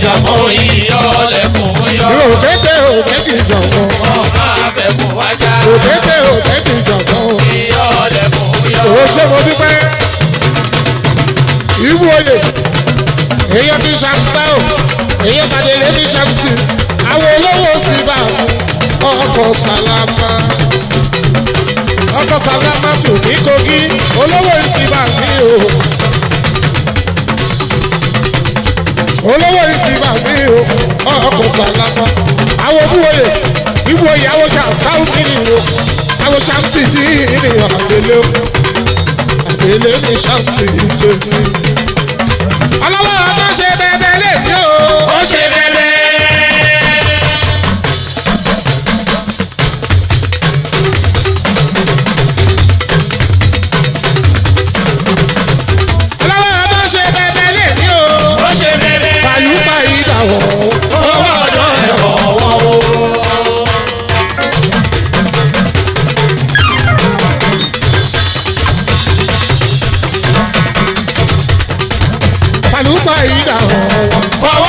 jọ̀mọ́ ìyọ́lẹ̀kùn yọ. òkété òkété jọ̀mọ́. ọmọ abẹ́kùn wájà. òkété òkété jọ̀mọ́. ìyọ́lẹ̀kùn yọ. ó ṣe mo dúpẹ́. ìwú oyè èyàn ti ṣàkóso o èyàn tàdé lé ní ṣàkóso àwọn olówó sì bá ọkọ̀ sálámà ọkọ̀ sálámà tù ní Kogi olówó ìsìnbà mi o olówó ìsìnbà mi o ọkọ̀ sálámà àwọn òbúwòye ìwòye àwọn ṣàǹkáwù kìíní o àwọn ṣàǹsì tí ìrìn àgbélé àgbélé ní ṣàǹsì tèmi. ọlọ́wọ́ ọjọ́ ṣe bẹ́ẹ̀ lè ní o. ó ṣe bẹ́ẹ̀. ọlọ́wọ́ ọjọ́ ṣe bẹ́ẹ̀ lè ní o. ó ṣe bẹ́ẹ̀. fàlùpà ìdàwọ̀ owó ọ̀dọ́ ẹ̀ ọ̀wọ́ o. fàlùpà ìdàwọ̀ fọwọ́